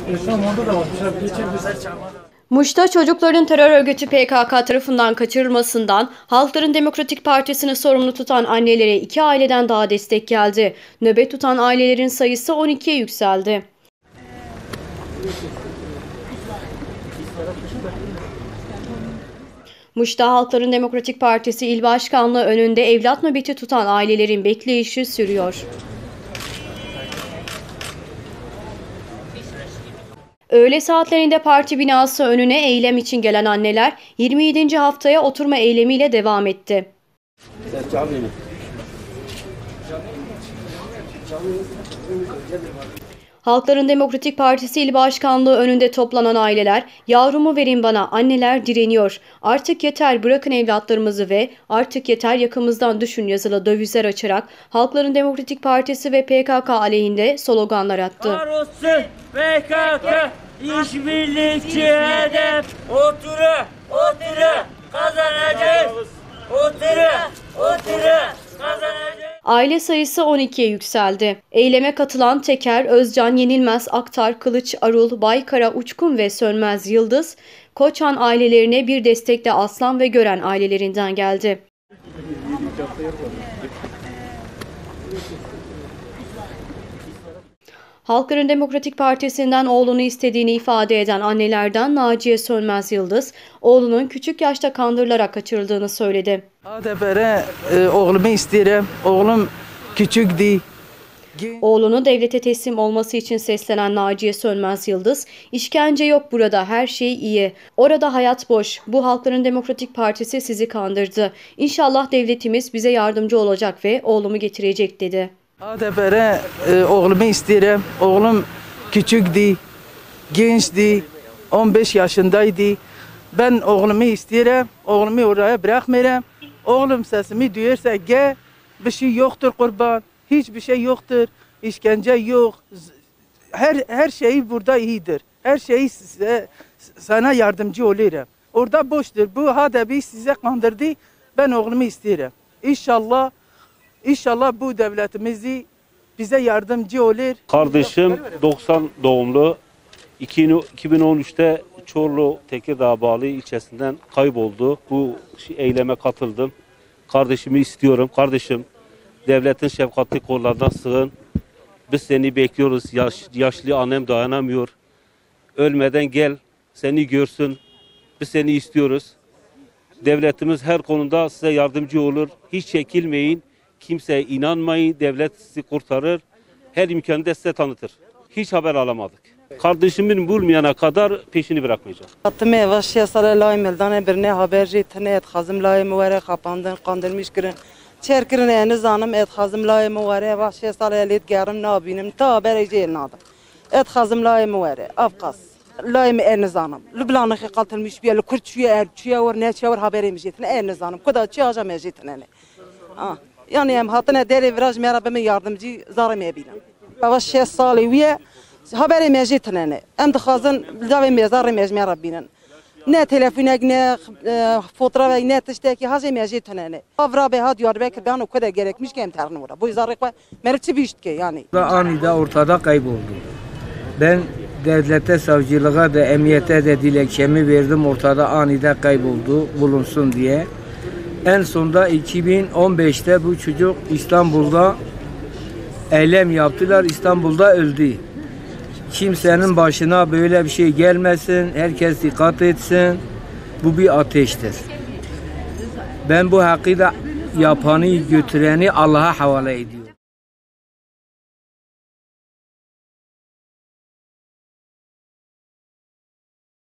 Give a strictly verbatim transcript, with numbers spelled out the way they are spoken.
Muş'ta çocukların terör örgütü P K K tarafından kaçırılmasından Halkların Demokratik Partisi'ni sorumlu tutan annelere iki aileden daha destek geldi. Nöbet tutan ailelerin sayısı on ikiye yükseldi. Muş'ta Halkların Demokratik Partisi İl Başkanlığı önünde evlat nöbeti tutan ailelerin bekleyişi sürüyor. Öğle saatlerinde parti binası önüne eylem için gelen anneler yirmi yedinci haftaya oturma eylemiyle devam etti. Halkların Demokratik Partisi İl Başkanlığı önünde toplanan aileler, "Yavrumu verin bana, anneler direniyor. Artık yeter, bırakın evlatlarımızı" ve "Artık yeter, yakamızdan düşün" yazılı dövizler açarak Halkların Demokratik Partisi ve P K K aleyhinde sloganlar attı. Var P K K, işbirlikçi hedef, otura, otura, kazanacağız, otura, otura, kazanacağız. Aile sayısı on ikiye yükseldi. Eyleme katılan Teker, Özcan, Yenilmez, Aktar, Kılıç, Arul, Baykara, Uçkun ve Sönmez Yıldız, Koçan ailelerine bir destek de Aslan ve Gören ailelerinden geldi. Halkların Demokratik Partisi'nden oğlunu istediğini ifade eden annelerden Naciye Sönmez Yıldız, oğlunun küçük yaşta kandırılarak kaçırıldığını söyledi. Adebere e, oğlumu isterim. Oğlum küçüktü. Oğlunu devlete teslim olması için seslenen Naciye Sönmez Yıldız, "İşkence yok burada, her şey iyi. Orada hayat boş. Bu Halkların Demokratik Partisi sizi kandırdı. İnşallah devletimiz bize yardımcı olacak ve oğlumu getirecek" dedi. Adebere e, oğlumu isterim. Oğlum küçüktü, gençti, on beş yaşındaydı. Ben oğlumu isterim. Oğlumu oraya bırakmayacağım. Oğlum sesimi duyarsa gel, bir şey yoktur kurban. Hiçbir şey yoktur. İşkence yok. Her her şey burada iyidir. Her şey size, sana yardımcı olurum. Orada boştur. Bu hadebi size kandırdı. Ben oğlumu isterim. İnşallah İnşallah bu devletimizi bize yardımcı olur. Kardeşim doksan doğumlu, iki bin on üçte Çorlu Tekirdağ bağlı ilçesinden kayboldu. Bu eyleme katıldım. Kardeşimi istiyorum. Kardeşim, devletin şefkatli kollarına sığın. Biz seni bekliyoruz. Yaş, yaşlı annem dayanamıyor. Ölmeden gel, seni görsün. Biz seni istiyoruz. Devletimiz her konuda size yardımcı olur. Hiç çekilmeyin. Kimseye inanmayın, devlet sizi kurtarır, her imkanı da size tanıtır. Hiç haber alamadık. Kardeşimin bulmayana kadar peşini bırakmayacağım. Atme vaşya salalay meldane birne haber jitne et khazım lay müvere kapandın kandırmış girin. Çerkirin eni zanım et khazım lay müvere vaşya salalit gerim nabinim ta haber ejel nadım. Et khazım lay müvere afkas. Lay me eni zanım. Lüblanı kaltılmış bir Kürtçüye erçüye var ne çevir haberim jitne eni zanım. Kuda çağacağım ejitne ne. Ah. Yani hem hatına deri viraj merhabeme yardımcı zarım ebilen. Baba şeş salı üye haberi mecitine ne. Hem de khazın zavi mezarı mecmer rabbinen. Ne telefonek ne fotoğraf ne tişteki hazı mecitine ne. Avra be had yar belki ben o kadar gerekmiş ki emtihane vura. Bu zarık var. Mertçi bir işt ki yani. Anida ortada kayboldu. Ben devlete, savcılığa da emniyete de dilekçemi verdim. Ortada anida kayboldu, bulunsun diye. En sonunda iki bin on beşte bu çocuk İstanbul'da eylem yaptılar. İstanbul'da öldü. Kimsenin başına böyle bir şey gelmesin. Herkes dikkat etsin. Bu bir ateştir. Ben bu hakkı da yapanı götüreni Allah'a havale ediyorum.